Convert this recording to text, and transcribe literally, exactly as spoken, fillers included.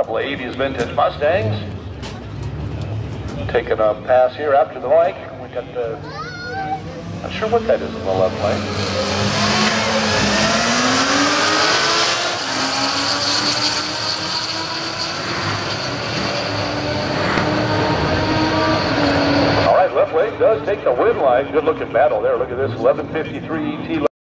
couple of eighties vintage Mustangs. Taking a pass here after the mic. We got the, not sure what that is in the left lane. All right, left lane does take the win line. Good looking battle there. Look at this, eleven fifty-three E T.